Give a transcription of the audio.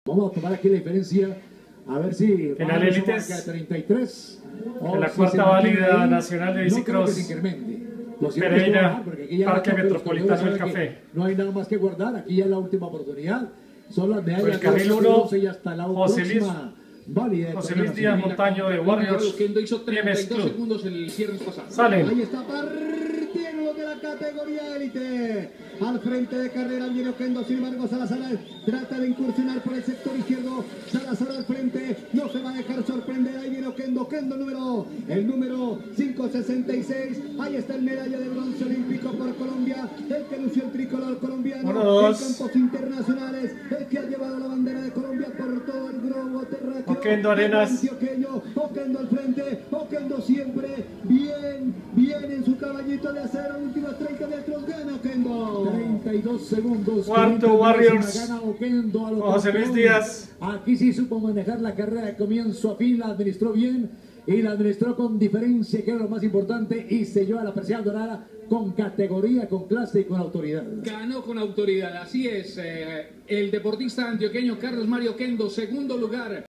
Vamos a tomar aquí la diferencia, a ver si Final Élites, 33 en la cuarta válida nacional de bicicross, Pereira, Parque Metropolitano del Café. No hay nada más que guardar, aquí ya es la última oportunidad. Son las medallas. Por el carril 1, y hasta la José Luis Díaz Montaño de Warriors, hizo 32 segundos el cierre pasado. Salen. Ahí está partiendo de la categoría élite. Al frente de carrera viene Oquendo, sin embargo Salazar trata de incursionar por el sector izquierdo. Salazar al frente, no se va a dejar sorprender. Ahí viene Oquendo, el número 566. Ahí está el medalla de bronce olímpico por Colombia, el que lució el tricolor colombiano en campos internacionales, el que ha llevado la bandera de Colombia por todo el globo terráqueo. Oquendo Arenas. Oquendo al frente, Oquendo siempre bien en su caballito de acero. Últimos 30 metros, gana Oquendo. 32 segundos. Cuarto Warriors, gana Oquendo a José Luis Díaz. Aquí sí supo manejar la carrera de comienzo a fin, la administró bien y la administró con diferencia, que era lo más importante, y se lleva la persiana dorada con categoría, con clase y con autoridad. Ganó con autoridad, así es. El deportista antioqueño Carlos Mario Oquendo, segundo lugar.